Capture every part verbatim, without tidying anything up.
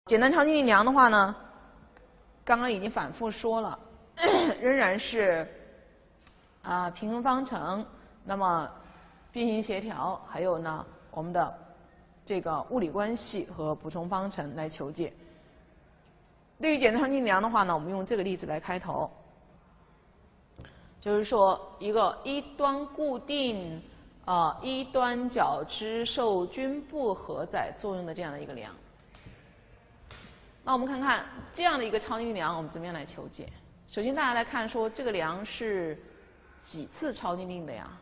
简单超静力量的话呢，刚刚已经反复说了，仍然是啊、呃、平衡方程，那么变形协调，还有呢我们的这个物理关系和补充方程来求解。对于简单超静力量的话呢，我们用这个例子来开头，就是说一个一端固定啊、呃、一端角之受均不荷载作用的这样的一个量。那我们看看这样的一个超静力量，我们怎么样来求解？首先，大家来看说这个量是几次超静力的呀？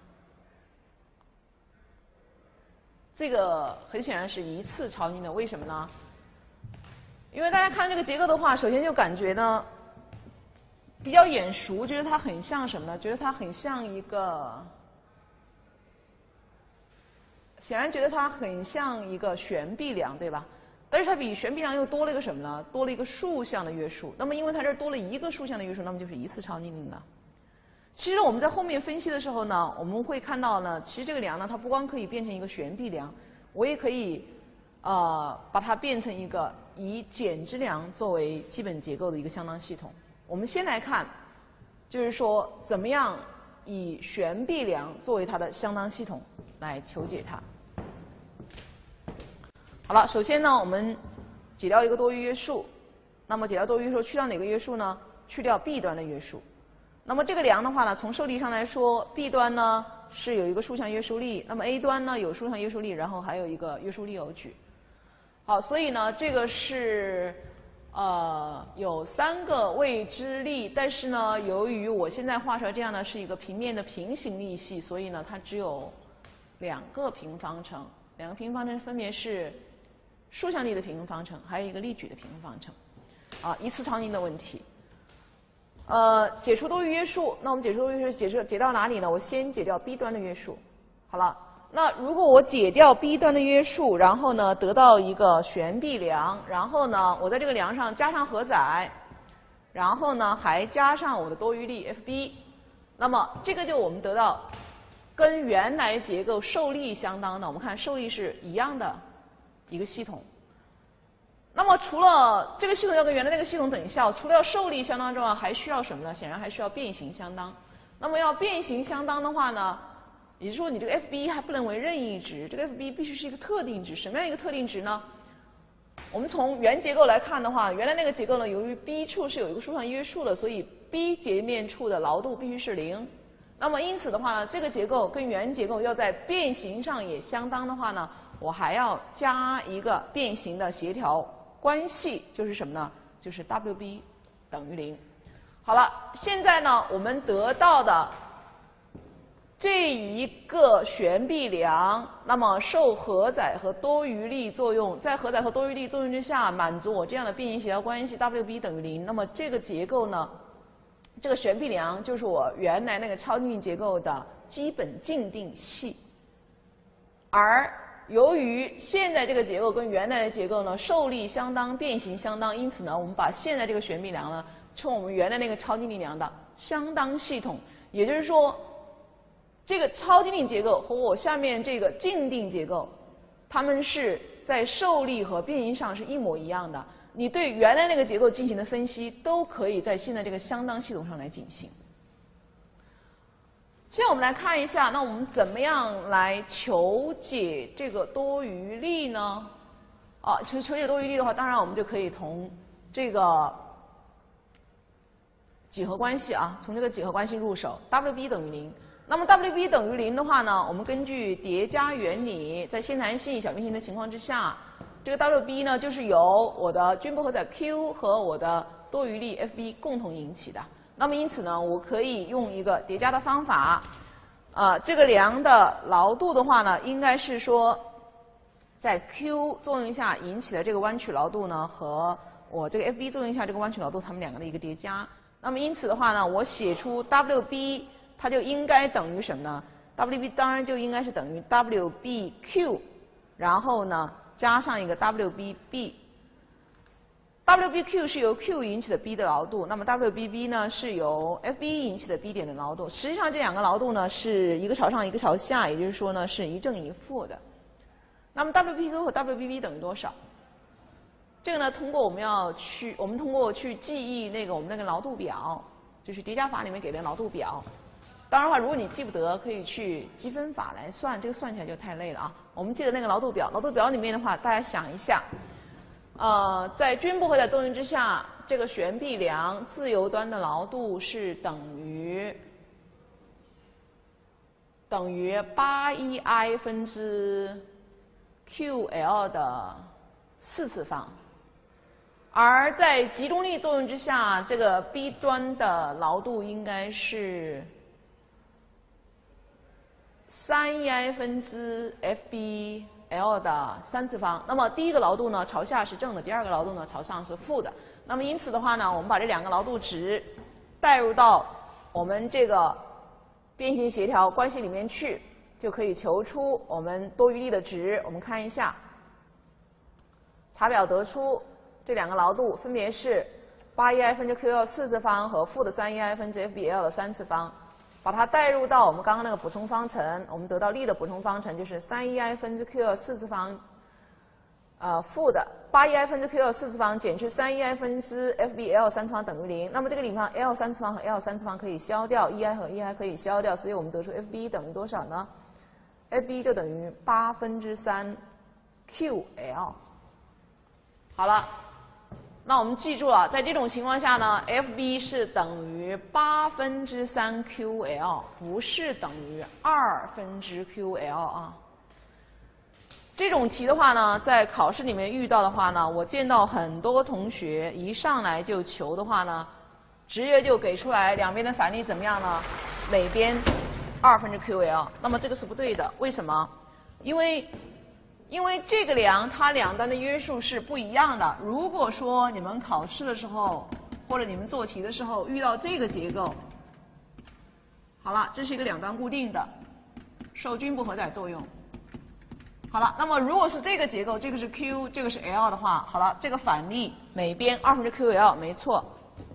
这个很显然是一次超静的，为什么呢？因为大家看这个结构的话，首先就感觉呢比较眼熟，觉得它很像什么呢？觉得它很像一个，显然觉得它很像一个旋臂量，对吧？但是它比旋臂量又多了一个什么呢？多了一个数项的约束。那么因为它这儿多了一个数项的约束，那么就是一次超静力了。其实我们在后面分析的时候呢，我们会看到呢，其实这个量呢，它不光可以变成一个旋臂量，我也可以呃把它变成一个以减支量作为基本结构的一个相当系统。我们先来看，就是说怎么样以旋臂量作为它的相当系统来求解它。好了，首先呢，我们解掉一个多余约束。那么解掉多余约束，去掉哪个约束呢？去掉 B 端的约束。那么这个量的话呢，从受力上来说 ，B 端呢是有一个数项约束力，那么 A 端呢有数项约束力，然后还有一个约束力偶矩。好，所以呢，这个是呃有三个未知力，但是呢，由于我现在画出来这样呢是一个平面的平行力系，所以呢它只有两个平衡方程，两个平衡方程分别是数项力的平衡方程，还有一个力矩的平衡方程。啊，一次超静的问题。呃，解除多余约束，那我们解除多余约束解除解到哪里呢？我先解掉 B 端的约束。好了，那如果我解掉 B 端的约束，然后呢得到一个旋臂量，然后呢我在这个量上加上荷载，然后呢还加上我的多余力 F B， 那么这个就我们得到跟原来结构受力相当的，我们看受力是一样的一个系统。那么除了这个系统要跟原来那个系统等效，除了要受力相当之外，还需要什么呢？显然还需要变形相当。那么要变形相当的话呢，也就是说你这个 F B 还不能为任意值，这个 F B 必须是一个特定值。什么样一个特定值呢？我们从原结构来看的话，原来那个结构呢，由于 B 处是有一个数项约束的，所以 B 截面处的劳度必须是零。那么因此的话呢，这个结构跟原结构要在变形上也相当的话呢，我还要加一个变形的协调关系，就是什么呢？就是 W B 等于零。好了，现在呢，我们得到的这一个旋臂量，那么受荷载和多余力作用，在荷载和多余力作用之下，满足我这样的变形协调关系 W B 等于零。那么这个结构呢，这个旋臂量就是我原来那个超静力结构的基本静定系，而由于现在这个结构跟原来的结构呢受力相当、变形相当，因此呢，我们把现在这个旋臂量呢称我们原来那个超静力量的相当系统。也就是说，这个超静力结构和我下面这个静定结构，它们是在受力和变形上是一模一样的。你对原来那个结构进行的分析，都可以在现在这个相当系统上来进行。现在我们来看一下，那我们怎么样来求解这个多余力呢？啊，求求解多余力的话，当然我们就可以从这个几何关系啊，从这个几何关系入手 ，W B 等于零。那么 W B 等于零的话呢，我们根据叠加原理，在线弹性小变形的情况之下，这个 W B 呢就是由我的均不荷载 Q 和我的多余力 F B 共同引起的。那么因此呢，我可以用一个叠加的方法，呃，这个量的劳度的话呢，应该是说，在 Q 作用下引起的这个弯曲劳度呢，和我这个 F B 作用下这个弯曲劳度，它们两个的一个叠加。那么因此的话呢，我写出 W B， 它就应该等于什么呢 ？W B 当然就应该是等于 W B Q， 然后呢加上一个 W B B。W B Q 是由 Q 引起的 B 的劳度，那么 W B B 呢是由 F B 引起的 B 点的劳度。实际上这两个劳度呢是一个朝上一个朝下，也就是说呢是一正一负的。那么 W B Q 和 W B B 等于多少？ 这个呢，通过我们要去，我们通过去记忆那个我们那个劳度表，就是叠加法里面给的劳度表。当然的话，如果你记不得，可以去积分法来算，这个算起来就太累了啊。我们记得那个劳度表，劳度表里面的话，大家想一下，呃，在均不和载作用之下，这个旋臂梁自由端的劳度是等于等于八一 i 分之 Q L 的四次方。而在集中力作用之下，这个 B 端的劳度应该是三 E I 分之 F B L 的三次方。那么第一个劳度呢朝下是正的，第二个劳度呢朝上是负的。那么因此的话呢，我们把这两个劳度值带入到我们这个变形协调关系里面去，就可以求出我们多余力的值。我们看一下，查表得出。这两个劳度分别是八 E I 分之 Q L 四次方和负的三 E I 分之 F B L 的三次方，把它代入到我们刚刚那个补充方程，我们得到力的补充方程就是三 E I 分之 Q L 四次方，呃负的八 E I 分之 Q L 四次方减去三 E I 分之 F B L 三次方等于零。那么这个地方 L 三次方和 L 三次方可以消掉 ，E I 和 E I 可以消掉，所以我们得出 F B 等于多少呢 ？F B 就等于八分之三 Q L。好了。那我们记住了，在这种情况下呢 ，F B 是等于八分之三 Q L， 不是等于二分之 Q L 啊。这种题的话呢，在考试里面遇到的话呢，我见到很多同学一上来就求的话呢，直接就给出来两边的反力怎么样呢？每边二分之 Q L， 那么这个是不对的，为什么？因为因为这个梁它两端的约束是不一样的。如果说你们考试的时候，或者你们做题的时候遇到这个结构，好了，这是一个两端固定的，受均不和载作用。好了，那么如果是这个结构，这个是 Q， 这个是 L 的话，好了，这个反力每边二分之 Q L， 没错。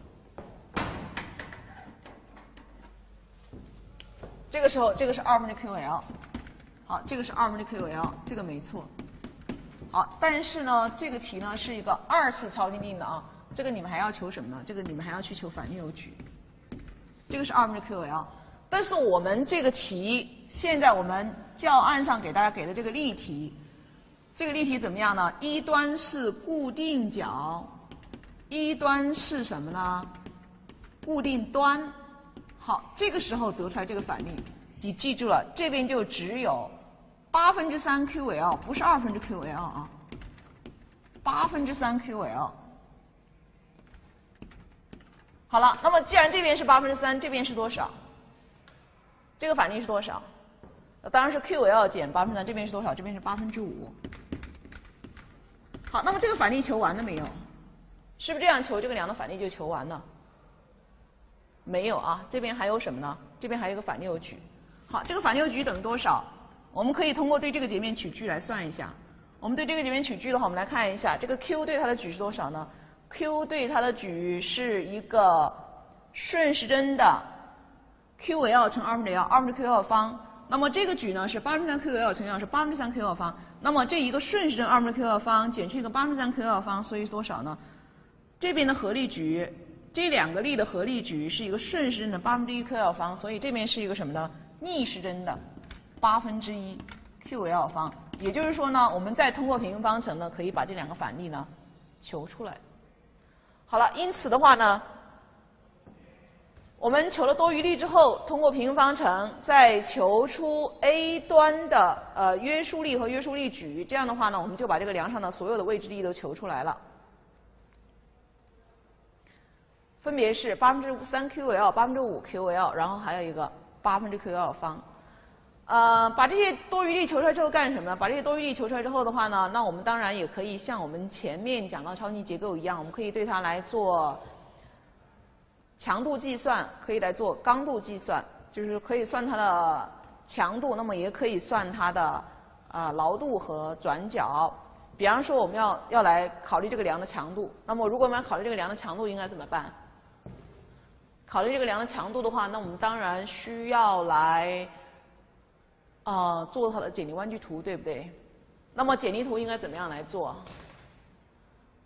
这个时候，这个是二分之 Q L。好，这个是二分之 Q L， 这个没错。好，但是呢，这个题呢是一个二次超定定的啊，这个你们还要求什么呢？这个你们还要去求反力有矩。这个是二分之 Q L， 但是我们这个题现在我们教案上给大家给的这个例题，这个例题怎么样呢？一端是固定角，一端是什么呢？固定端。好，这个时候得出来这个反力，你记住了，这边就只有八分之三 Q L， 不是二分之 Q L 啊，八分之三 Q L。好了，那么既然这边是八分之三，这边是多少？这个反力是多少？当然是 Q L 减八分之三，这边是多少？这边是八分之五。好，那么这个反力求完了没有？是不是这样求这个梁的反力就求完了？没有啊，这边还有什么呢？这边还有一个反六矩。好，这个反六矩等于多少？我们可以通过对这个截面取距来算一下。我们对这个截面取距的话，我们来看一下，这个 Q 对它的矩是多少呢 ？Q 对它的矩是一个顺时针的 Q L 乘二分之 L， 二分之 Q L 方。那么这个矩呢是八分之三 Q L 乘 L 是八分之三 Q L 方。那么这一个顺时针二分之 Q L 方减去一个八分之三 Q L 方，所以是多少呢？这边的合力矩，这两个力的合力矩是一个顺时针的八分之一 Q L 方，所以这边是一个什么呢？逆时针的八分之一 Q L 方。也就是说呢，我们再通过平行方程呢，可以把这两个反力呢求出来。好了，因此的话呢，我们求了多余力之后，通过平行方程再求出 A 端的呃约束力和约束力矩，这样的话呢，我们就把这个梁上的所有的未知力都求出来了。分别是八分之三 Q L、八分之五 Q L， 然后还有一个八分之 Q L 方。呃，把这些多余力求出来之后干什么呢？把这些多余力求出来之后的话呢，那我们当然也可以像我们前面讲到超级结构一样，我们可以对它来做强度计算，可以来做刚度计算，就是可以算它的强度，那么也可以算它的啊、呃、劳度和转角。比方说，我们要要来考虑这个梁的强度，那么如果我们要考虑这个梁的强度，应该怎么办？考虑这个梁的强度的话，那我们当然需要来呃做它的剪力弯矩图，对不对？那么剪力图应该怎么样来做？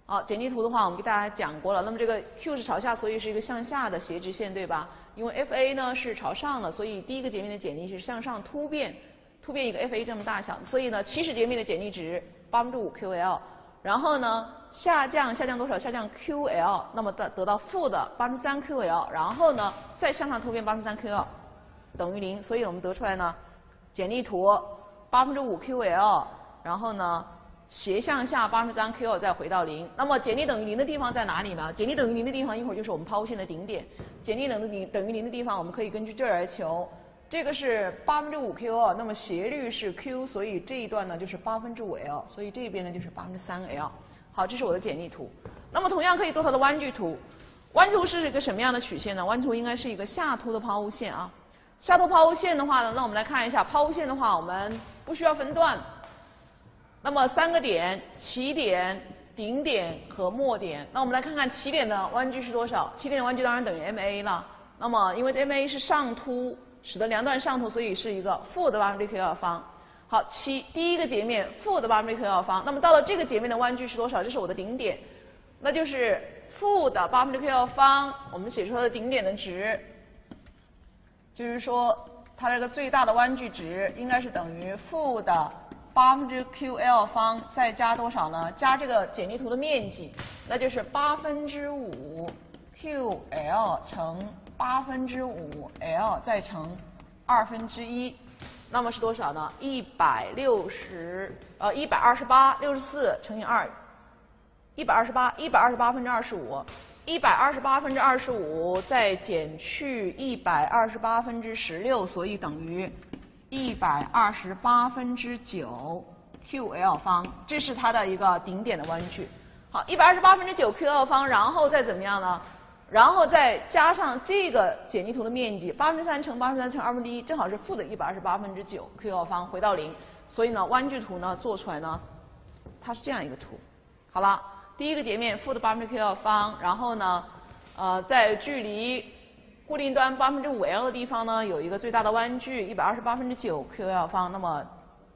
好，简历图的话，我们给大家讲过了。那么这个 Q 是朝下，所以是一个向下的斜直线，对吧？因为 F A 呢是朝上的，所以第一个截面的简历是向上突变，突变一个 F A 这么大小。所以呢，起始截面的简历值八分之五 Q L， 然后呢下降下降多少？下降 Q L， 那么得得到负的八分之三 Q L， 然后呢再向上突变八分之三 Q L 等于零，所以我们得出来呢，简历图八分之五 Q L， 然后呢。斜向下八分之三 Q 再回到零，那么简历等于零的地方在哪里呢？简历等于零的地方，一会儿就是我们抛物线的顶点。简历等于零等于零的地方，我们可以根据这儿来求。这个是八分之五 Q， 那么斜率是 Q， 所以这一段呢就是八分之五 L， 所以这边呢就是八分之三 L。好，这是我的简历图。那么同样可以做它的弯矩图。弯矩图是一个什么样的曲线呢？弯矩图应该是一个下凸的抛物线啊。下凸抛物线的话呢，那我们来看一下抛物线的话，我们不需要分段。那么三个点，起点、顶点和末点。那我们来看看起点的弯矩是多少？起点的弯矩当然等于 M A 了。那么因为这 M A 是上凸，使得两段上凸，所以是一个负的八分之 Q L 方。好，起第一个截面负的八分之 Q L 方。那么到了这个截面的弯矩是多少？这是我的顶点，那就是负的八分之 Q L 方。我们写出它的顶点的值，就是说它这个最大的弯矩值应该是等于负的。八分之 Q L 方再加多少呢？加这个简历图的面积，那就是八分之五 Q L 乘八分之五 L 再乘二分之一，那么是多少呢？一百六十呃一百二十八六十四乘以二，一百二十八一百二十八分之二十五，一百二十八分之二十五再减去一百二十八分之十六，所以等于。一百二十八分之九 Q L 方，这是它的一个顶点的弯矩。好，一百二十八分之九 Q L 方，然后再怎么样呢？然后再加上这个简历图的面积，八分之三乘八分之三乘二分之一，正好是负的一百二十八分之九 Q L 方，回到零。所以呢，弯矩图呢做出来呢，它是这样一个图。好了，第一个截面负的八分之 Q L 方，然后呢，呃，在距离。固定端八分之五 L 的地方呢，有一个最大的弯矩一百二十八分之九 Q L 方，那么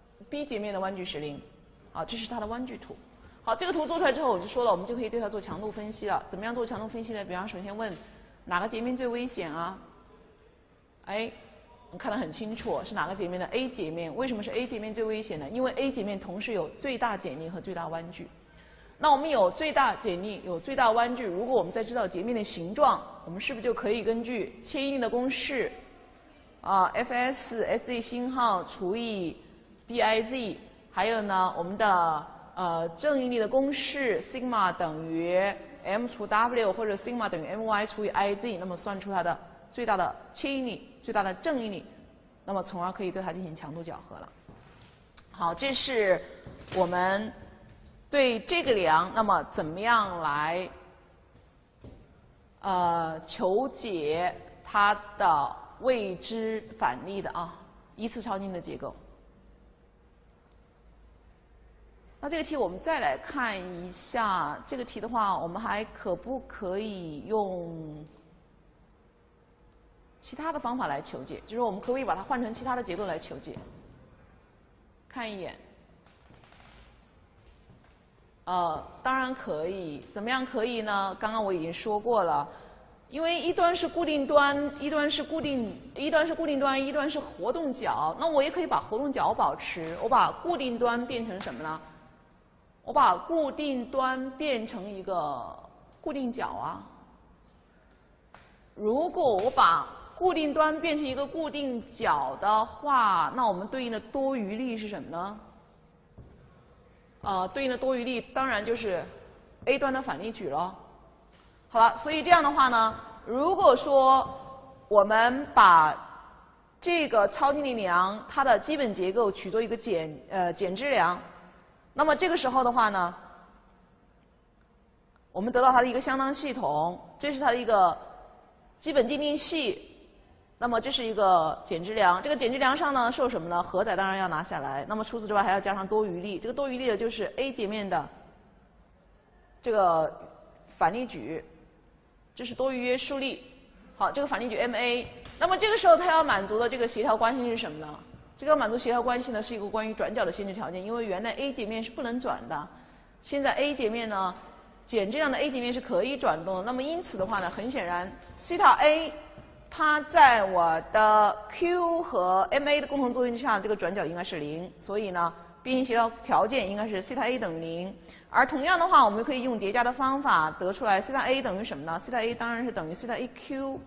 B 截面的弯矩是零，好，这是它的弯矩图。好，这个图做出来之后，我就说了，我们就可以对它做强度分析了。怎么样做强度分析呢？比方首先问哪个截面最危险啊？哎，我看得很清楚，是哪个截面的 A 截面？为什么是 A 截面最危险呢？因为 A 截面同时有最大简历和最大弯矩。那我们有最大简历，有最大弯矩。如果我们再知道截面的形状，我们是不是就可以根据牵引力的公式，啊 ，F S S Z 星号除以 B I Z， 还有呢我们的呃正应力的公式 sigma 等于 m 除 W 或者 sigma 等于 my 除以 I Z， 那么算出它的最大的牵引力、最大的正应力，那么从而可以对它进行强度角合了。好，这是我们。对这个梁，那么怎么样来呃求解它的未知反例的啊一次超进的结构？那这个题我们再来看一下，这个题的话，我们还可不可以用其他的方法来求解？就是我们可不可以把它换成其他的结构来求解？看一眼。呃，当然可以。怎么样可以呢？刚刚我已经说过了，因为一端是固定端，一端是固定，一端是固定端，一端是活动角。那我也可以把活动角保持，我把固定端变成什么呢？我把固定端变成一个固定角啊。如果我把固定端变成一个固定角的话，那我们对应的多余力是什么呢？呃，对应的多余力当然就是 A 端的反力矩咯。好了，所以这样的话呢，如果说我们把这个超静力梁它的基本结构取作一个减呃减支梁，那么这个时候的话呢，我们得到它的一个相当系统，这是它的一个基本静力系。那么这是一个减支梁，这个减支梁上呢受什么呢？荷载当然要拿下来。那么除此之外还要加上多余力，这个多余力的就是 A 截面的这个反力矩，这是多余约束力。好，这个反力矩 M A。那么这个时候它要满足的这个协调关系是什么呢？这个满足协调关系呢是一个关于转角的限制条件，因为原来 A 截面是不能转的，现在 A 截面呢减质量的 A 截面是可以转动的。那么因此的话呢，很显然西塔 A 它在我的 Q 和 M A 的共同作用之下，这个转角应该是零。所以呢，变形协调条件应该是西塔 A 等于零。而同样的话，我们可以用叠加的方法得出来西塔 A 等于什么呢？西塔 A 当然是等于西塔 A Q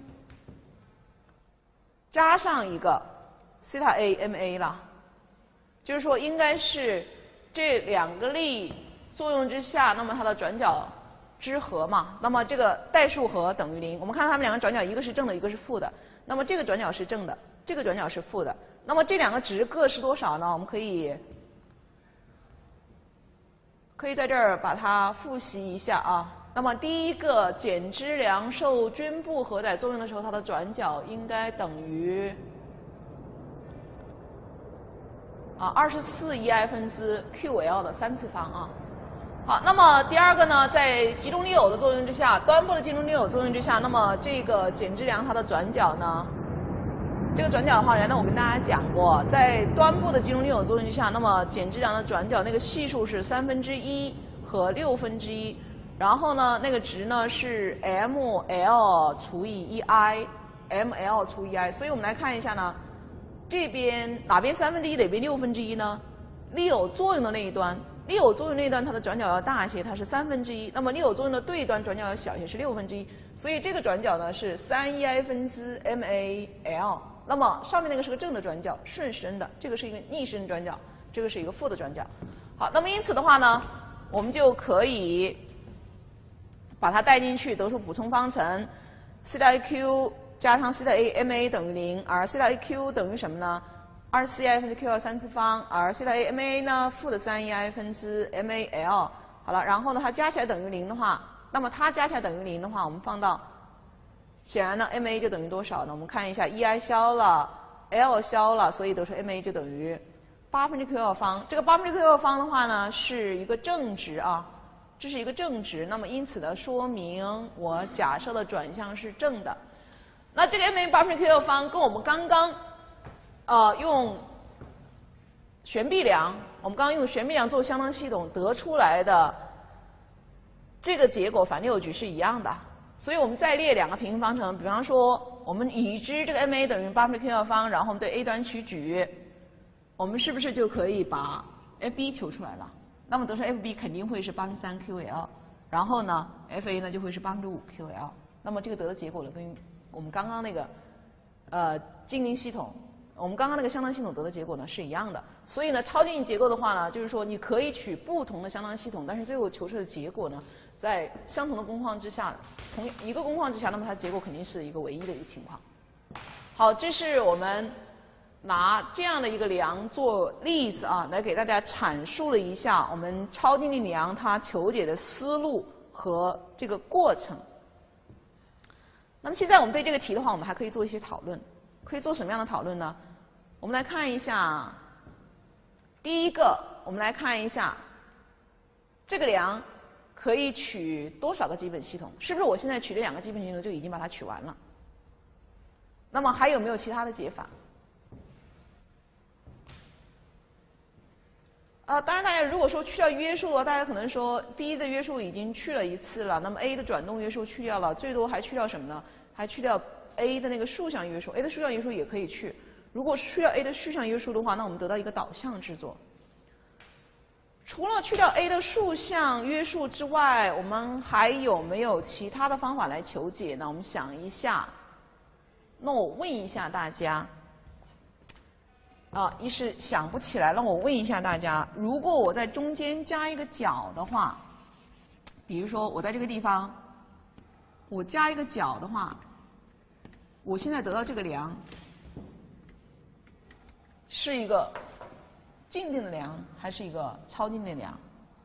加上一个西塔 A M A 了。就是说，应该是这两个力作用之下，那么它的转角之和嘛，那么这个代数和等于零。我们看它们两个转角，一个是正的，一个是负的。那么这个转角是正的，这个转角是负的。那么这两个值各是多少呢？我们可以可以在这儿把它复习一下啊。那么第一个减脂量受均不荷载作用的时候，它的转角应该等于啊二十四 E I 分之 Q L 的三次方啊。好，那么第二个呢，在集中力偶的作用之下，端部的集中力偶作用之下，那么这个减质量它的转角呢，这个转角的话，原来我跟大家讲过，在端部的集中力偶作用之下，那么减质量的转角那个系数是三分之一和六分之一，然后呢，那个值呢是 M L 除以 E I，M L 除以 E I， 所以我们来看一下呢，这边哪边三分之一，哪边六分之一呢？力偶作用的那一端。力偶作用那一端，它的转角要大一些，它是三分之一。那么力偶作用的对端转角要小一些，是六分之一。所以这个转角呢是三 E I 分之 M A L。那么上面那个是个正的转角，顺时针的；这个是一个逆时针转角，这个是一个负的转角。好，那么因此的话呢，我们就可以把它带进去，得出补充方程：西塔 A Q 加上西塔 A M A 等于零，而西塔 A Q 等于什么呢？二十四 E I 分之 Q L 三次方，而西塔 A M A 呢，负的三 E I 分之 M A L。好了，然后呢，它加起来等于零的话，那么它加起来等于零的话，我们放到，显然呢 ，M A 就等于多少呢？我们看一下 E I 消了 ，L 消了，所以得出 M A 就等于八分之 Q L 方。这个八分之 Q L 方的话呢，是一个正值啊，这是一个正值。那么因此呢，说明我假设的转向是正的。那这个 M A 八分之 Q L 方跟我们刚刚呃，用旋臂量，我们刚刚用旋臂量做相当系统得出来的这个结果反六举是一样的，所以我们再列两个平行方程，比方说我们已知这个 M A 等于八分之 Q L 方，然后我们对 A 端取举，我们是不是就可以把 F B 求出来了？那么得出 F B 肯定会是八分之三 Q L， 然后呢 F A 呢就会是八分之五 Q L， 那么这个得的结果呢跟我们刚刚那个呃静音系统。我们刚刚那个相当系统得的结果呢是一样的，所以呢，超静音结构的话呢，就是说你可以取不同的相当系统，但是最后求出的结果呢，在相同的工况之下，同一个工况之下，那么它的结果肯定是一个唯一的一个情况。好，这是我们拿这样的一个量做例子啊，来给大家阐述了一下我们超静力量它求解的思路和这个过程。那么现在我们对这个题的话，我们还可以做一些讨论，可以做什么样的讨论呢？我们来看一下，第一个，我们来看一下这个量可以取多少个基本系统？是不是我现在取这两个基本系统就已经把它取完了？那么还有没有其他的解法？呃，当然，大家如果说去掉约束，大家可能说 B 的约束已经去了一次了，那么 A 的转动约束去掉了，最多还去掉什么呢？还去掉 A 的那个数项约束 ，A 的数项约束也可以去。如果是去掉 A 的数项约束的话，那我们得到一个导向制作。除了去掉 A 的数项约束之外，我们还有没有其他的方法来求解呢？我们想一下。那我问一下大家，啊，一是想不起来，让我问一下大家，如果我在中间加一个角的话，比如说我在这个地方，我加一个角的话，我现在得到这个量。是一个静电的量还是一个超静电量？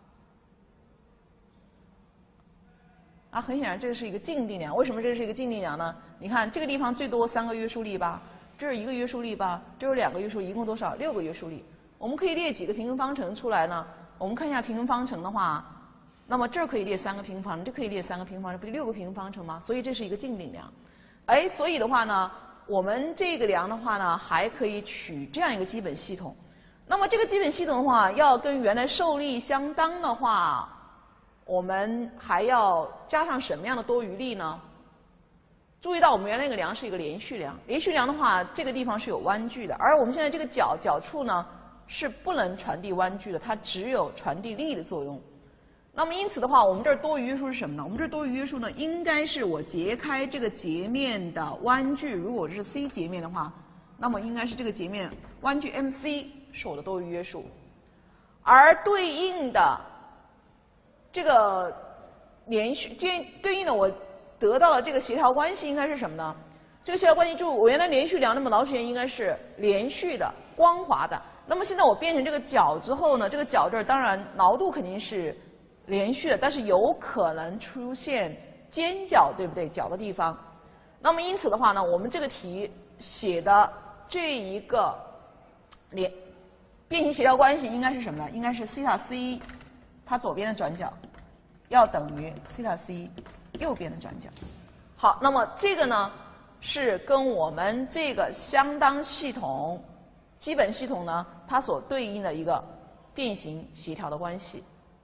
啊，很显然这个是一个静电量。为什么这个是一个静电量呢？你看这个地方最多三个约束力吧，这是一个约束力吧，这有两个约束力，一共多少？六个约束力。我们可以列几个平行方程出来呢？我们看一下平行方程的话，那么这儿可以列三个平行方程，这可以列三个平行方程，不就六个平行方程吗？所以这是一个静电量。哎，所以的话呢，我们这个量的话呢，还可以取这样一个基本系统。那么这个基本系统的话，要跟原来受力相当的话， 我们还要加上什么样的多余力呢？注意到我们原来那个梁是一个连续梁，连续梁的话，这个地方是有弯距的，而我们现在这个角角处呢是不能传递弯距的，它只有传递力的作用。那么因此的话，我们这儿多余约束是什么呢？我们这儿多余约束呢，应该是我截开这个截面的弯距，如果是 C 截面的话，那么应该是这个截面弯距 M C 是我的多余约束，而对应的这个连续对对应的我得到了这个协调关系应该是什么呢？这个协调关系就我原来连续梁，那么劳旋应该是连续的、光滑的。那么现在我变成这个角之后呢，这个角这儿当然挠度肯定是连续的，但是有可能出现尖角，对不对？角的地方。那么因此的话呢，我们这个题写的这一个连变形协调关系应该是什么呢？应该是西塔 C 它左边的转角要等于西塔 C 右边的转角。好，那么这个呢是跟我们这个相当系统基本系统呢它所对应的一个变形协调的关系。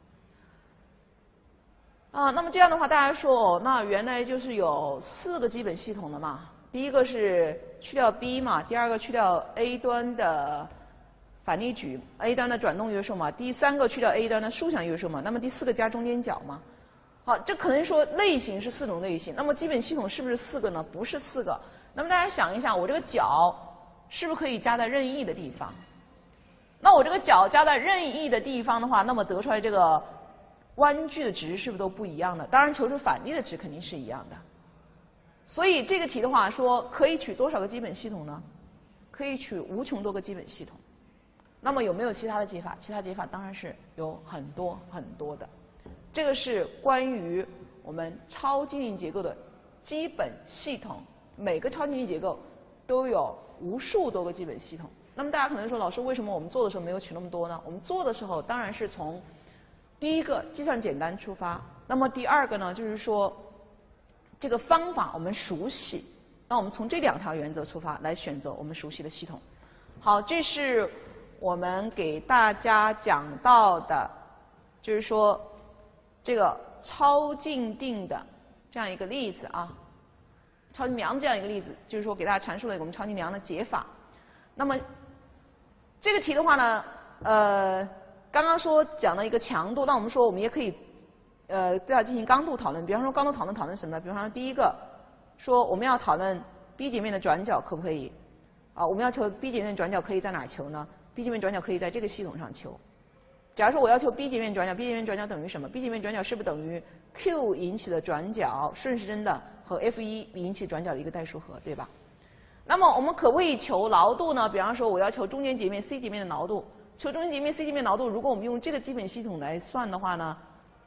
啊，那么这样的话，大家说，哦，那原来就是有四个基本系统的嘛。第一个是去掉 B 嘛，第二个去掉 A 端的反力矩 ，A 端的转动约束嘛，第三个去掉 A 端的竖向约束嘛，那么第四个加中间角嘛。好，这可能说类型是四种类型，那么基本系统是不是四个呢？不是四个。那么大家想一下，我这个角是不是可以加在任意的地方？那我这个角加在任意的地方的话，那么得出来这个弯距的值是不是都不一样的？当然，求出反力的值肯定是一样的。所以这个题的话说，可以取多少个基本系统呢？可以取无穷多个基本系统。那么有没有其他的解法？其他解法当然是有很多很多的。这个是关于我们超精密结构的基本系统，每个超精密结构都有无数多个基本系统。那么大家可能说，老师，为什么我们做的时候没有取那么多呢？我们做的时候当然是从第一个计算简单出发，那么第二个呢，就是说这个方法我们熟悉，那我们从这两条原则出发来选择我们熟悉的系统。好，这是我们给大家讲到的，就是说这个超静定的这样一个例子啊，超静梁这样一个例子，就是说给大家阐述了我们超静梁的解法。那么这个题的话呢，呃。刚刚说讲了一个强度，那我们说我们也可以，呃，对它进行刚度讨论。比方说刚度讨论讨论什么呢？比方说第一个，说我们要讨论 B 截面的转角可不可以？啊，我们要求 B 截面转角可以在哪儿求呢 ？B 截面转角可以在这个系统上求。假如说我要求 B 截面转角 ，B 截面转角等于什么 ？B 截面转角是不是等于 Q 引起的转角顺时针的和 F 一 引起转角的一个代数和，对吧？那么我们可不可以求劳度呢？比方说我要求中间截面 C 截面的劳度。求中间截面 C 截面劳度，如果我们用这个基本系统来算的话呢，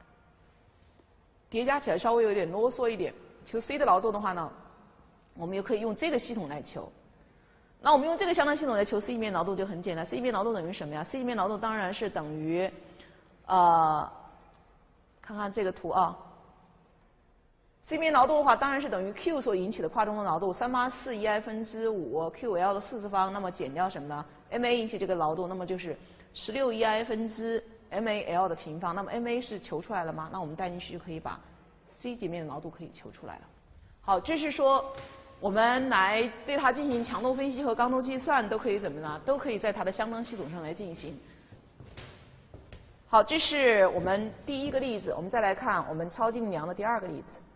叠加起来稍微有点啰嗦一点。求 C 的劳度的话呢，我们又可以用这个系统来求。那我们用这个相当系统来求 C 截面劳度就很简单。C 截面劳度等于什么呀 ？C 截面劳度当然是等于，呃，看看这个图啊。C 截面劳度的话，当然是等于 Q 所引起的跨中的劳度，三八四 E I 分之五 Q L 的四次方，那么减掉什么呢 ？M A 引起这个劳度，那么就是十六 E I 分之 M A L 的平方。那么 M A 是求出来了吗？那我们带进去就可以把 C 截面的劳度可以求出来了。好，这是说我们来对它进行强度分析和刚度计算都可以怎么呢？都可以在它的相当系统上来进行。好，这是我们第一个例子。我们再来看我们超静梁的第二个例子。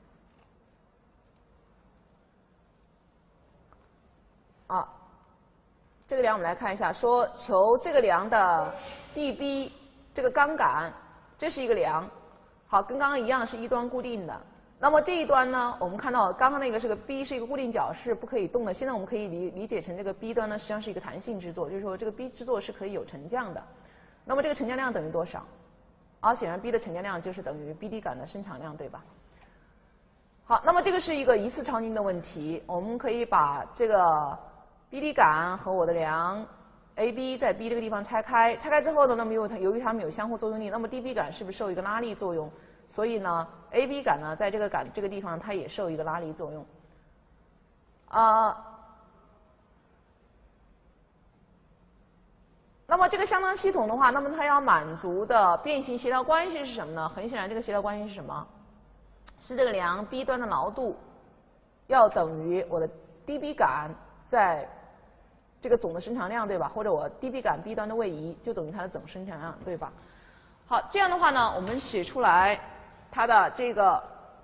啊，这个梁我们来看一下，说求这个梁的 D B 这个钢杆，这是一个梁，好，跟刚刚一样是一端固定的。那么这一端呢，我们看到刚刚那个是个 B 是一个固定角，是不可以动的。现在我们可以理理解成这个 B 端呢，实际上是一个弹性支座，就是说这个 B 支座是可以有沉降的。那么这个沉降量等于多少？啊，显然 B 的沉降量就是等于 B D 杆的伸长量，对吧？好，那么这个是一个一次超音的问题，我们可以把这个 B D 杆和我的梁 A B 在 B 这个地方拆开，拆开之后呢，那么由它由于它们有相互作用力，那么 D B 杆是不是受一个拉力作用？所以呢 ，A B 杆呢在这个杆这个地方它也受一个拉力作用。啊、呃， 那么这个相当系统的话，那么它要满足的变形协调关系是什么呢？很显然，这个协调关系是什么？是这个梁 B 端的劳度要等于我的 dB 杆在这个总的伸长量，对吧？或者我 dB 杆 B 端的位移就等于它的总伸长量，对吧？好，这样的话呢，我们写出来它的这个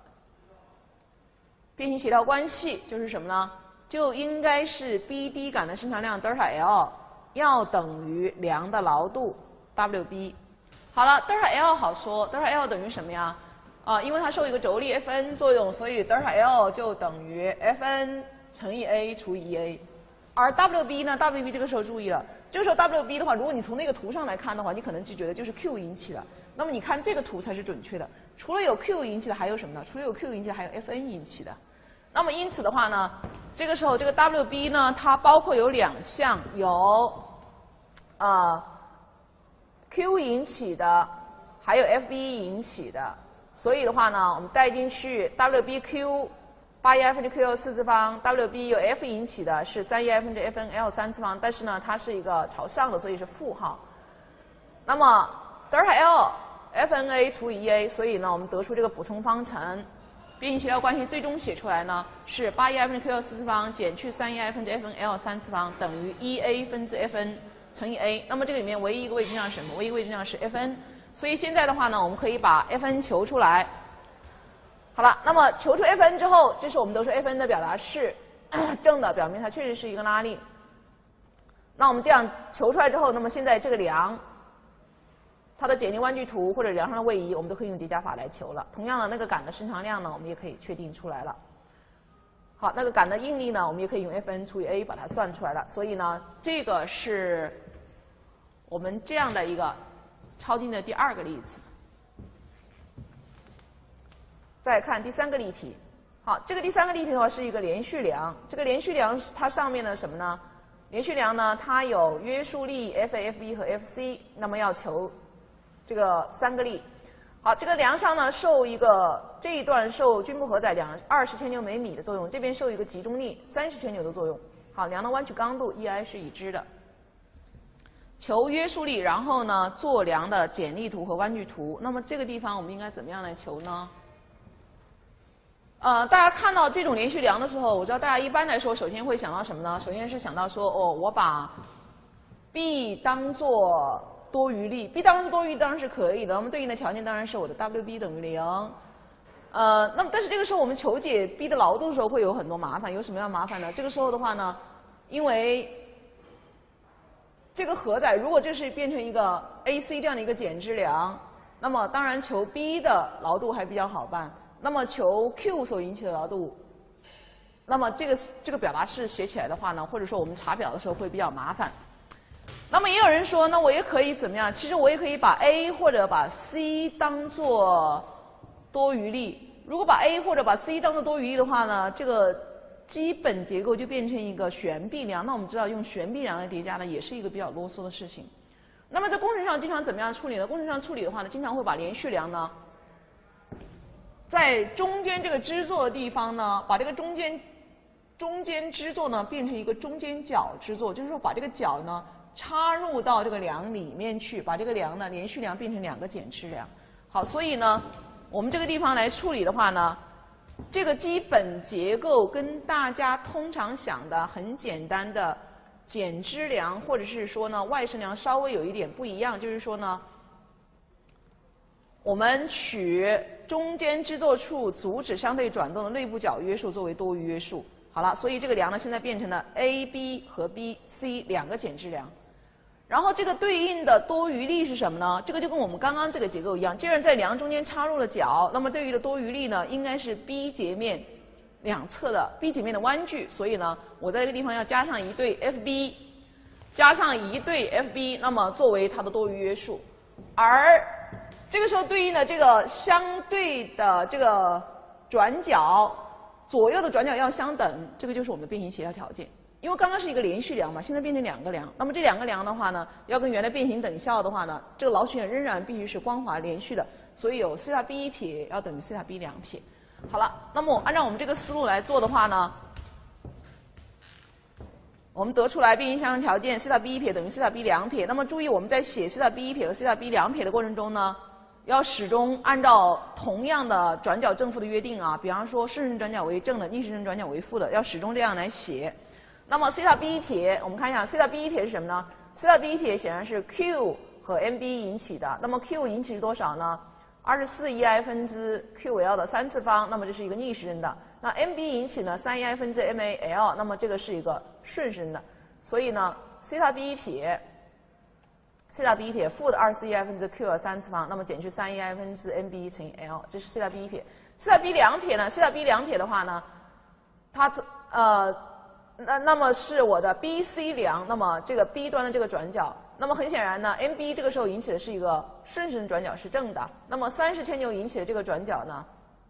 变形协调关系就是什么呢？就应该是 B D 杆的伸长量德尔塔 L 要等于梁的劳度 W B。好了，德尔塔 L 好说，德尔塔 L 等于什么呀？啊，因为它受一个轴力 Fn 作用，所以德尔塔 L 就等于 Fn 乘以 A 除以 A。而 W B 呢 ？W B 这个时候注意了，这个时候 W B 的话，如果你从那个图上来看的话，你可能就觉得就是 Q 引起的。那么你看这个图才是准确的。除了有 Q 引起的，还有什么呢？除了有 Q 引起的，还有 Fn 引起的。那么因此的话呢，这个时候这个 W B 呢，它包括有两项，有呃 Q 引起的，还有 F B 引起的。所以的话呢，我们带进去 W B Q 八 E I 分之 Q L 四次方 ，W B 由 F 引起的是三 E I 分之 F N L 三次方，但是呢，它是一个朝上的，所以是负号。那么德尔塔 L F N A 除以 E A， 所以呢，我们得出这个补充方程。变形协调关系最终写出来呢是八 E I 分之 Q L 四次方减去三 E I 分之 F N L 三次方等于 E A 分之 F N 乘以 A。那么这个里面唯一一个未知量是什么？唯一一个未知量是 F N。所以现在的话呢，我们可以把 F N 求出来。好了，那么求出 F N 之后，这是我们得出 F N 的表达式，正的，表明它确实是一个拉力。那我们这样求出来之后，那么现在这个梁，它的简力弯矩图或者梁上的位移，我们都可以用叠加法来求了。同样的，那个杆的伸长量呢，我们也可以确定出来了。好，那个杆的应力呢，我们也可以用 F N 除以 A 把它算出来了。所以呢，这个是我们这样的一个超近的第二个例子。再看第三个例题。好，这个第三个例题的话是一个连续梁。这个连续梁它上面呢什么呢？连续梁呢，它有约束力 F A、F B 和 F C， 那么要求这个三个力。好，这个梁上呢受一个这一段受均不荷载两二十千牛每米的作用，这边受一个集中力三十千牛的作用。好，梁的弯曲刚度 E I 是已知的。求约束力，然后呢做梁的简力图和弯矩图。那么这个地方我们应该怎么样来求呢？呃，大家看到这种连续梁的时候，我知道大家一般来说首先会想到什么呢？首先是想到说，哦，我把 B 当做多余力 ，B 当做多余力当然是可以的。那么对应的条件当然是我的 W B 等于零。呃，那么但是这个时候我们求解 B 的劳动的时候会有很多麻烦，有什么样麻烦呢？这个时候的话呢，因为这个荷载如果这是变成一个 A C 这样的一个减支梁，那么当然求 B 的劳度还比较好办。那么求 Q 所引起的劳度，那么这个这个表达式写起来的话呢，或者说我们查表的时候会比较麻烦。那么也有人说，那我也可以怎么样？其实我也可以把 A 或者把 C 当做多余力。如果把 A 或者把 C 当做多余力的话呢，这个基本结构就变成一个旋臂梁。那我们知道用旋臂梁来叠加呢，也是一个比较啰嗦的事情。那么在工程上经常怎么样处理呢？工程上处理的话呢，经常会把连续梁呢，在中间这个支座的地方呢，把这个中间中间支座呢变成一个中间角支座，就是说把这个角呢插入到这个梁里面去，把这个梁呢连续梁变成两个减支梁。好，所以呢，我们这个地方来处理的话呢，这个基本结构跟大家通常想的很简单的减支梁或者是说呢外伸梁稍微有一点不一样，就是说呢，我们取中间支座处阻止相对转动的内部角约束作为多余约束。好了，所以这个梁呢现在变成了 A、B 和 B、C 两个减支梁。然后这个对应的多余力是什么呢？这个就跟我们刚刚这个结构一样，既然在梁中间插入了角，那么对应的多余力呢应该是 B 截面两侧的 B 截面的弯矩，所以呢我在这个地方要加上一对 F B， 加上一对 F B， 那么作为它的多余约束。而这个时候对应的这个相对的这个转角，左右的转角要相等，这个就是我们的变形协调条件。因为刚刚是一个连续梁嘛，现在变成两个梁，那么这两个梁的话呢，要跟原来变形等效的话呢，这个劳旋仍然必须是光滑连续的，所以有西塔 B 一撇要等于西塔 B 两撇。好了，那么按照我们这个思路来做的话呢， 我们得出来变形相乘条件西塔 b 一撇等于西塔 b 两撇。那么注意我们在写西塔 b 一撇和西塔 b 两撇的过程中呢，要始终按照同样的转角正负的约定啊，比方说顺时针转角为正的，逆时针转角为负的，要始终这样来写。那么西塔 b 一撇，我们看一下西塔 b 一撇是什么呢？西塔 b 一撇显然是 Q 和 M B 引起的。那么 Q 引起是多少呢？二十四 E I 分之 Q L 的三次方，那么这是一个逆时针的。那 M B 引起呢，三 E I 分之 M A L， 那么这个是一个顺时针的。所以呢，西塔 b 一撇，西塔 b 一撇负的二十四 E I 分之 Q L 三次方，那么减去三 E I 分之 M B 乘以 L， 这是西塔 b 一撇。西塔 b 两撇呢？西塔 b 两撇的话呢，它呃，那那么是我的 B C 梁，那么这个 B 端的这个转角。那么很显然呢 ，M B 这个时候引起的是一个顺时针转角，是正的。那么三十千牛引起的这个转角呢，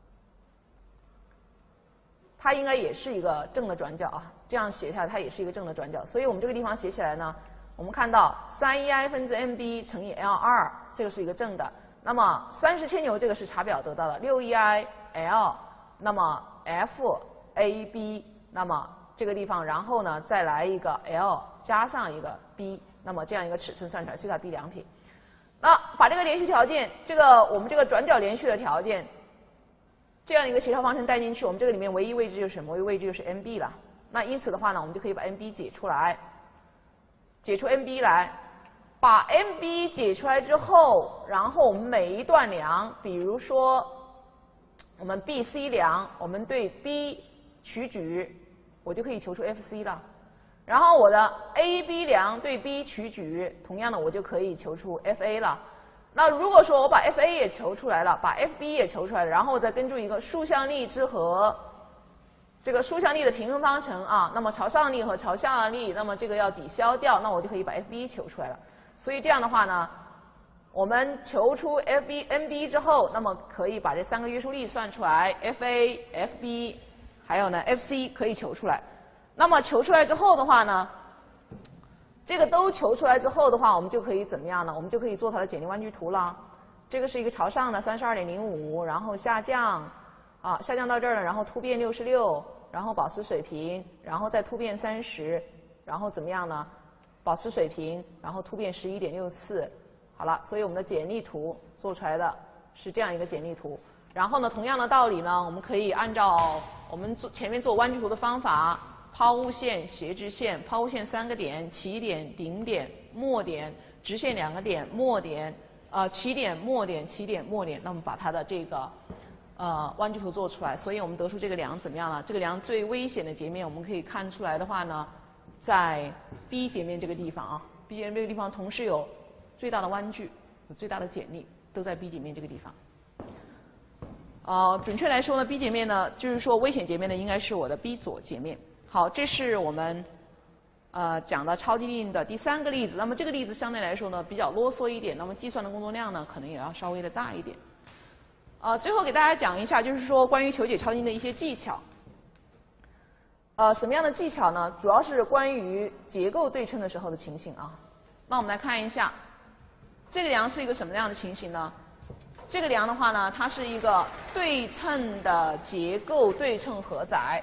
它应该也是一个正的转角啊。这样写下来，它也是一个正的转角。所以我们这个地方写起来呢，我们看到三 E I 分之 M B 乘以 L 二，这个是一个正的。那么三十千牛这个是查表得到的，六 E I L， 那么 F A B， 那么这个地方，然后呢再来一个 L 加上一个 B。那么这样一个尺寸算出来，西塔 b 两撇。那把这个连续条件，这个我们这个转角连续的条件，这样一个协调方程带进去，我们这个里面唯一位置就是什么？唯一位置就是 M B 了。那因此的话呢，我们就可以把 M B 解出来，解出 M B 来，把 M B 解出来之后，然后我们每一段梁，比如说我们 B C 梁，我们对 B 取矩，我就可以求出 F C 了。然后我的 A B 梁对 B 取矩，同样的我就可以求出 F A 了。那如果说我把 F A 也求出来了，把 F B 也求出来了，然后再根据一个数项力之和这个数项力的平衡方程啊，那么朝上力和朝下力，那么这个要抵消掉，那我就可以把 F B 求出来了。所以这样的话呢，我们求出 F B M B 之后，那么可以把这三个约束力算出来 ，F A、F B， 还有呢 F C 可以求出来。那么求出来之后的话呢，这个都求出来之后的话，我们就可以怎么样呢？我们就可以做它的简历弯曲图了。这个是一个朝上的 三十二点零五， 然后下降，啊，下降到这儿了，然后突变六十六，然后保持水平，然后再突变三十，然后怎么样呢？保持水平，然后突变 十一点六四。好了，所以我们的简历图做出来的是这样一个简历图。然后呢，同样的道理呢，我们可以按照我们做前面做弯曲图的方法。抛物线、斜直线，抛物线三个点，起点、顶点、末点，直线两个点，末点，呃，起点、末点、起点、末点。那么把它的这个呃弯曲图做出来，所以我们得出这个梁怎么样呢？这个梁最危险的截面，我们可以看出来的话呢，在 B 截面这个地方啊 ，B 截面这个地方同时有最大的弯距，有最大的剪力，都在 B 截面这个地方。呃，准确来说呢 ，B 截面呢，就是说危险截面呢，应该是我的 B 左截面。好，这是我们呃讲的超低令的第三个例子。那么这个例子相对来说呢比较啰嗦一点，那么计算的工作量呢可能也要稍微的大一点。呃，最后给大家讲一下，就是说关于求解超低令的一些技巧。呃，什么样的技巧呢？主要是关于结构对称的时候的情形啊。那我们来看一下，这个梁是一个什么样的情形呢？这个梁的话呢，它是一个对称的结构对称荷载。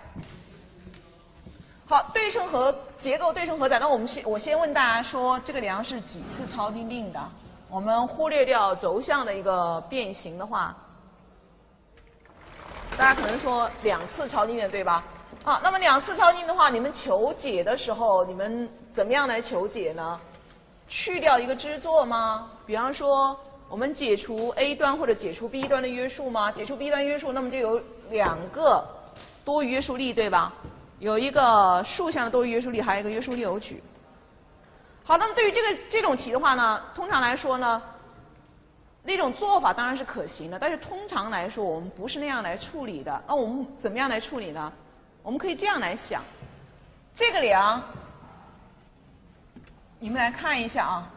好，对称和结构对称荷载，那我们先我先问大家说，这个梁是几次超低令的？我们忽略掉轴向的一个变形的话，大家可能说两次超低令，对吧？啊，那么两次超低令的话，你们求解的时候，你们怎么样来求解呢？去掉一个支座吗？比方说，我们解除 A 端或者解除 B 端的约束吗？解除 B 端约束，那么就有两个多余约束力，对吧？有一个数项的多余约束力，还有一个约束力偶矩。好，那么对于这个这种题的话呢，通常来说呢，那种做法当然是可行的，但是通常来说我们不是那样来处理的。那我们怎么样来处理呢？我们可以这样来想，这个梁，你们来看一下啊，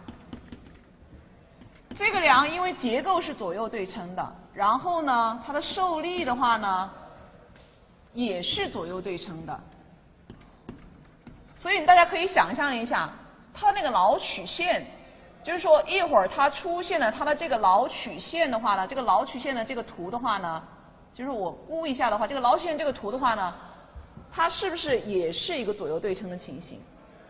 这个梁因为结构是左右对称的，然后呢，它的受力的话呢，也是左右对称的。所以大家可以想象一下，它那个老曲线，就是说一会儿它出现了它的这个老曲线的话呢，这个老曲线的这个图的话呢，就是我估一下的话，这个老曲线这个图的话呢，它是不是也是一个左右对称的情形？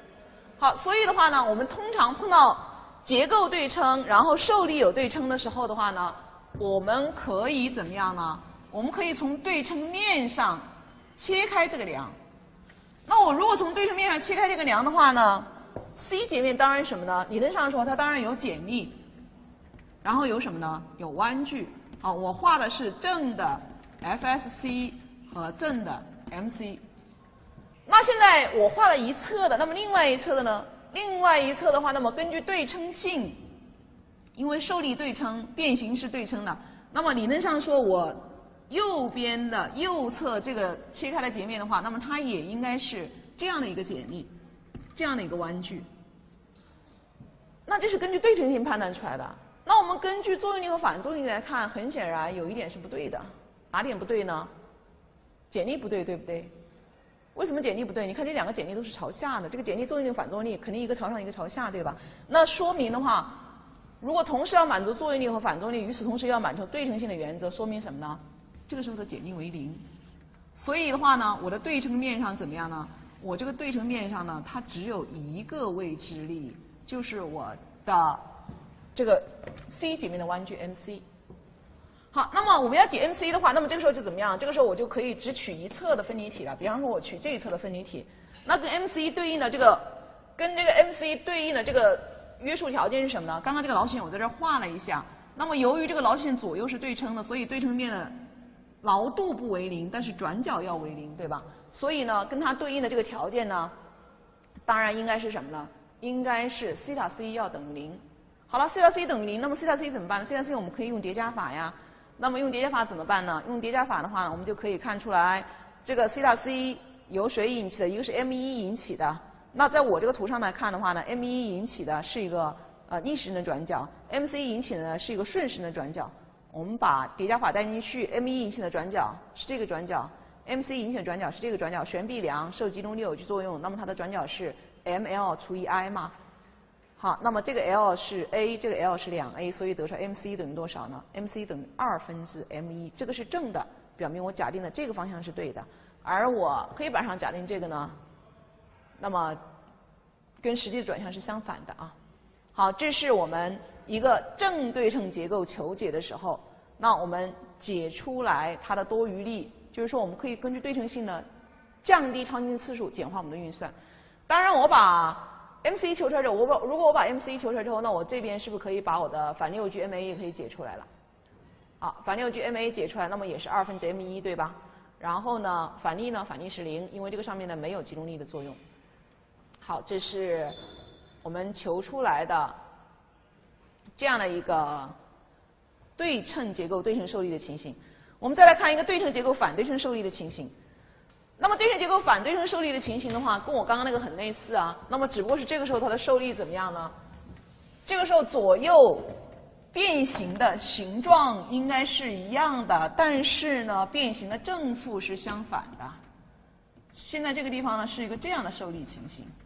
好，所以的话呢，我们通常碰到结构对称，然后受力有对称的时候的话呢，我们可以怎么样呢？我们可以从对称面上切开这个梁。那我如果从对称面上切开这个梁的话呢 ，C 截面当然什么呢？理论上说它当然有剪力，然后有什么呢？有弯距。好，我画的是正的 F S C 和正的 M C。那现在我画了一侧的，那么另外一侧的呢？另外一侧的话，那么根据对称性，因为受力对称，变形是对称的，那么理论上说我右边的右侧这个切开的截面的话，那么它也应该是这样的一个剪力，这样的一个弯距。那这是根据对称性判断出来的。那我们根据作用力和反作用力来看，很显然有一点是不对的。哪点不对呢？剪力不对，对不对？为什么剪力不对？你看这两个剪力都是朝下的，这个剪力作用力、反作用力肯定一个朝上，一个朝下，对吧？那说明的话，如果同时要满足作用力和反作用力，与此同时要满足对称性的原则，说明什么呢？这个时候的剪力为零。所以的话呢，我的对称面上怎么样呢？我这个对称面上呢，它只有一个未知力，就是我的这个 C 截面的弯距 M C。好，那么我们要解 M C 的话，那么这个时候就怎么样？这个时候我就可以只取一侧的分离体了。比方说，我取这一侧的分离体，那跟 M C 对应的这个，跟这个 M C 对应的这个约束条件是什么呢？刚刚这个劳线我在这儿画了一下。那么由于这个劳线左右是对称的，所以对称面的劳度不为零，但是转角要为零，对吧？所以呢，跟它对应的这个条件呢，当然应该是什么呢？应该是西塔 C 要等于零。好了，西塔 C 等于零，那么西塔 C 怎么办呢？西塔 C 我们可以用叠加法呀。那么用叠加法怎么办呢？用叠加法的话，我们就可以看出来，这个西塔 C 由谁引起的？一个是 M 一 引起的。那在我这个图上来看的话呢 ，M 一 引起的是一个呃逆时针的转角 ，M C 引起的呢是一个顺时针的转角。我们把叠加法带进去 ，M 一 引起的转角是这个转角 ，M C 引起的转角是这个转角，旋臂梁受集中力有矩作用，那么它的转角是 M L 除以 I 嘛。好，那么这个 L 是 A， 这个 L 是两 A， 所以得出来 M C 等于多少呢 ？M C 等于二分之 M 一， 这个是正的，表明我假定的这个方向是对的。而我黑板上假定这个呢，那么跟实际的转向是相反的啊。好，这是我们一个正对称结构求解的时候，那我们解出来它的多余力，就是说我们可以根据对称性呢降低超进次数，简化我们的运算。当然，我把M C 求出来之后，我把如果我把 M C 求出来之后，那我这边是不是可以把我的反力有矩 M A 也可以解出来了？好，反力有矩 M A 解出来，那么也是二分之 M 一，对吧？然后呢，反力呢，反力是零，因为这个上面呢没有集中力的作用。好，这是我们求出来的这样的一个对称结构对称受力的情形。我们再来看一个对称结构反对称受力的情形。那么对称结构反对称受力的情形的话，跟我刚刚那个很类似啊。那么只不过是这个时候它的受力怎么样呢？这个时候左右变形的形状应该是一样的，但是呢，变形的正负是相反的。现在这个地方呢是一个这样的受力情形。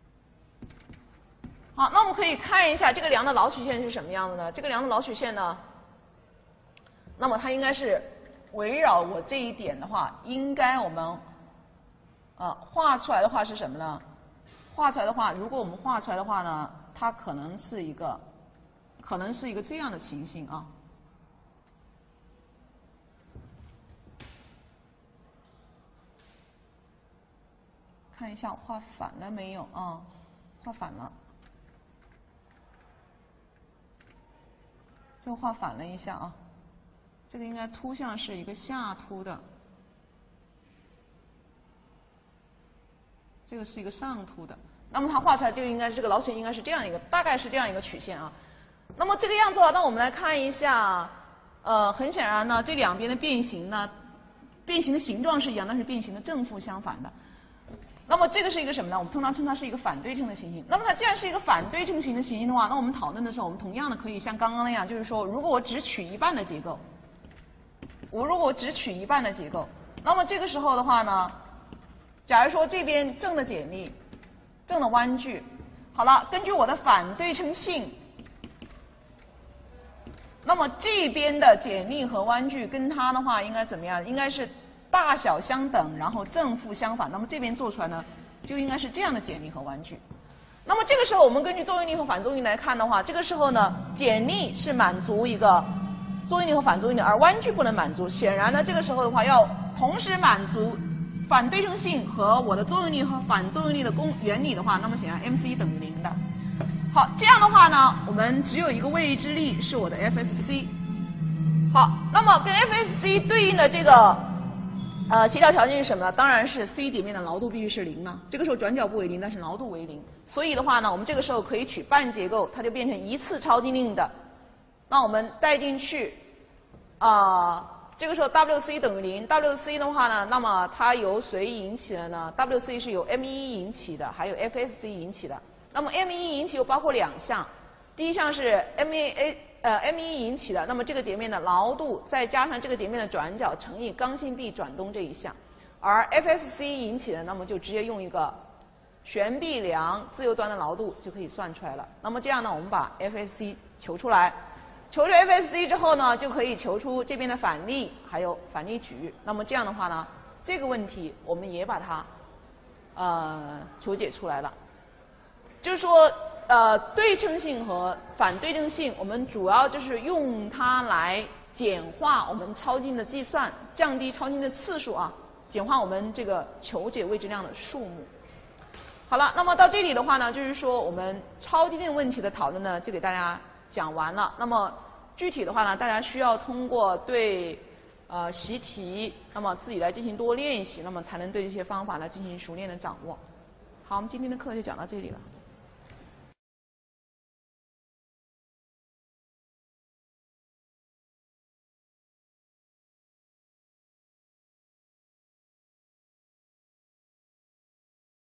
好，那我们可以看一下这个梁的劳曲线是什么样的呢？这个梁的劳曲线呢，那么它应该是围绕我这一点的话，应该我们呃，画出来的话是什么呢？画出来的话，如果我们画出来的话呢，它可能是一个，可能是一个这样的情形啊。看一下我画反了没有啊？画反了，这个画反了一下啊。这个应该凸向是一个下凸的。这个是一个上凸的，那么它画出来就应该是这个劳曲线应该是这样一个，大概是这样一个曲线啊。那么这个样子的话，那我们来看一下，呃，很显然呢，这两边的变形呢，变形的形状是一样，但是变形的正负相反的。那么这个是一个什么呢？我们通常称它是一个反对称的情形。那么它既然是一个反对称型的情形的话，那我们讨论的时候，我们同样的可以像刚刚那样，就是说，如果我只取一半的结构，我如果只取一半的结构，那么这个时候的话呢？假如说这边正的剪力，正的弯距，好了，根据我的反对称性，那么这边的剪力和弯距跟它的话应该怎么样？应该是大小相等，然后正负相反。那么这边做出来呢，就应该是这样的剪力和弯距。 那么这个时候我们根据作用力和反作用力来看的话，这个时候呢，剪力是满足一个作用力和反作用力，而弯曲不能满足。显然呢，这个时候的话要同时满足反对称性和我的作用力和反作用力的公原理的话，那么显然 M C 等于零的。好，这样的话呢，我们只有一个位置力是我的 F S C。好，那么跟 F S C 对应的这个呃协调条件是什么呢？当然是 C 截面的牢度必须是零了。这个时候转角不为零，但是牢度为零。所以的话呢，我们这个时候可以取半结构，它就变成一次超静力的。那我们带进去，啊、呃，这个时候 W C 等于零。W C 的话呢，那么它由谁引起的呢 ？W C 是由 M 一 引起的，还有 F S C 引起的。那么 M 一 引起又包括两项，第一项是 M 一 A 呃 M 一 引起的，那么这个截面的牢度再加上这个截面的转角乘以刚性臂转动这一项，而 F S C 引起的，那么就直接用一个旋臂量自由端的牢度就可以算出来了。那么这样呢，我们把 F S C 求出来，求出 F S C 之后呢，就可以求出这边的反力还有反力矩。那么这样的话呢，这个问题我们也把它呃求解出来了。就是说，呃，对称性和反对称性，我们主要就是用它来简化我们超静的计算，降低超静的次数啊，简化我们这个求解未知量的数目。好了，那么到这里的话呢，就是说我们超静电问题的讨论呢，就给大家讲完了。那么具体的话呢，大家需要通过对呃习题，那么自己来进行多练习，那么才能对这些方法呢进行熟练的掌握。好，我们今天的课就讲到这里了。